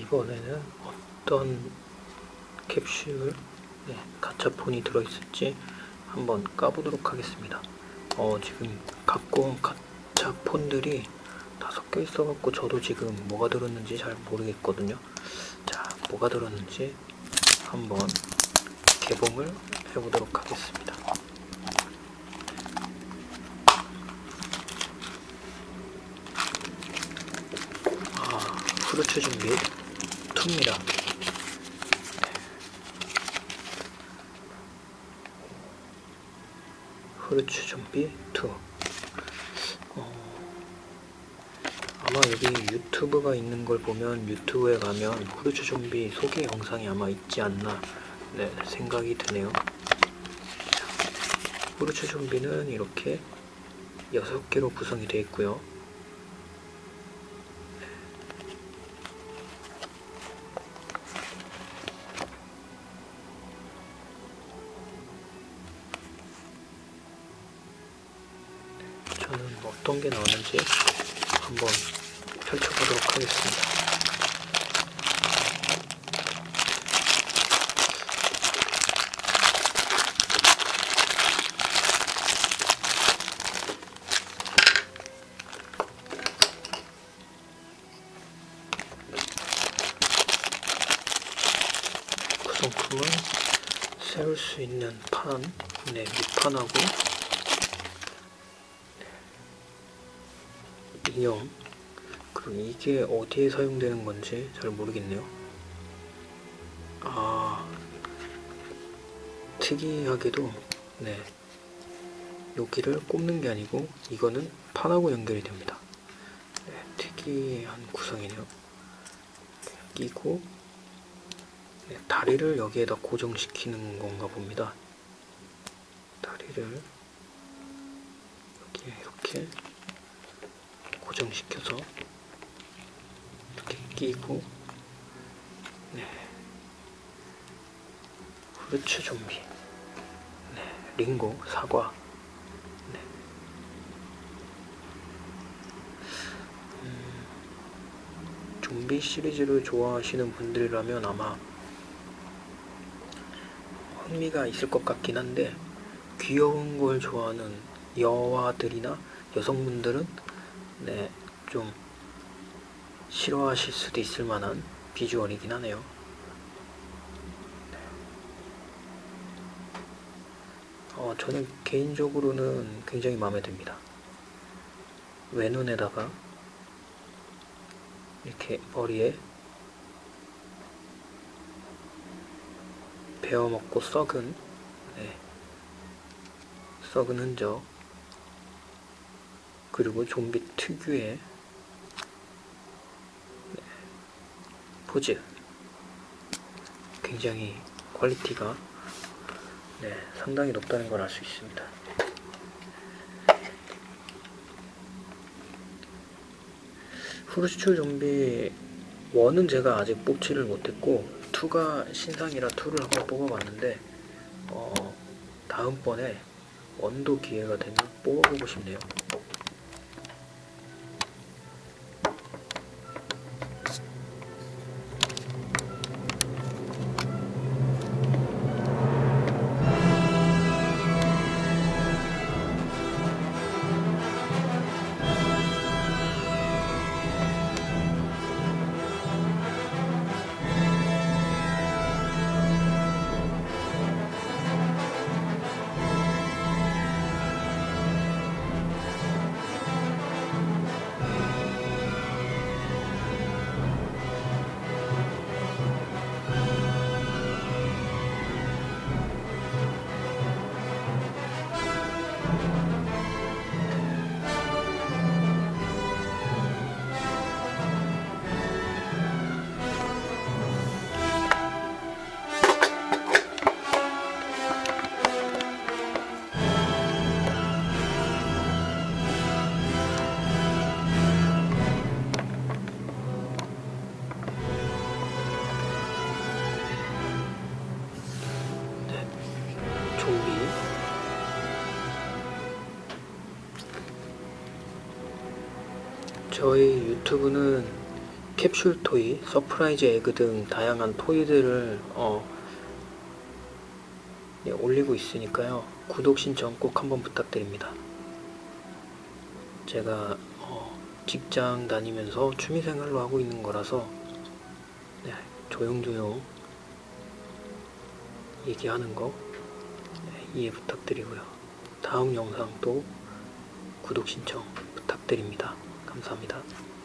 이번에는 어떤 캡슐 가차폰이 들어있을지 한번 까보도록 하겠습니다. 지금 갖고 온 가차폰들이 다 섞여 있어갖고 저도 지금 뭐가 들었는지 잘 모르겠거든요. 자, 뭐가 들었는지 한번 개봉을 해보도록 하겠습니다. 후르츠 준비 2입니다. 후르츠 준비 2. 아마 여기 유튜브가 있는 걸 보면 유튜브에 가면 후르츠 좀비 소개 영상이 아마 있지 않나 생각이 드네요. 후르츠 좀비는 이렇게 6개로 구성이 되어 있고요. 저는 어떤 게 나오는지 한번 펼쳐보도록 하겠습니다. 구성품은 세울 수 있는 판, 밑판하고 인형, 그리고 이게 어디에 사용되는 건지 잘 모르겠네요. 특이하게도 여기를 꼽는 게 아니고 이거는 판하고 연결이 됩니다. 특이한 구성이네요. 끼고 다리를 여기에다 고정시키는 건가 봅니다. 다리를 여기에 이렇게 고정시켜서 이렇게 끼고 후르츠 좀비, 링고, 사과. 좀비 시리즈를 좋아하시는 분들이라면 아마 흥미가 있을 것 같긴 한데, 귀여운 걸 좋아하는 여아들이나 여성분들은 좀 싫어하실 수도 있을 만한 비주얼이긴 하네요. 저는 개인적으로는 굉장히 마음에 듭니다. 외눈에다가 이렇게 머리에 베어먹고 썩은 흔적, 그리고 좀비 특유의 포즈, 굉장히 퀄리티가 상당히 높다는 걸 알 수 있습니다. 후르츠 좀비 1은 제가 아직 뽑지를 못했고 2가 신상이라 2를 한번 뽑아봤는데 다음번에 1도 기회가 되면 뽑아보고 싶네요. 저희 유튜브는 캡슐 토이, 서프라이즈 에그 등 다양한 토이들을 올리고 있으니까요. 구독 신청 꼭 한번 부탁드립니다. 제가 직장 다니면서 취미생활로 하고 있는 거라서 조용조용 얘기하는 거 이해 부탁드리고요. 다음 영상도 구독 신청 부탁드립니다. 감사합니다.